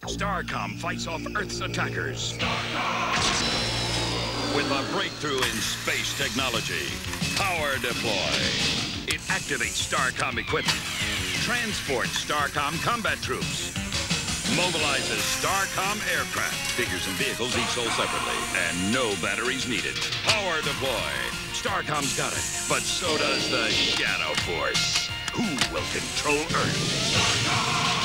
Starcom fights off Earth's attackers. With a breakthrough in space technology, Power Deploy. It activates Starcom equipment, transports Starcom combat troops, mobilizes Starcom aircraft. Figures and vehicles each sold separately, and no batteries needed. Power Deploy. Starcom's got it, but so does the Shadow Force. Who will control Earth? Starcom!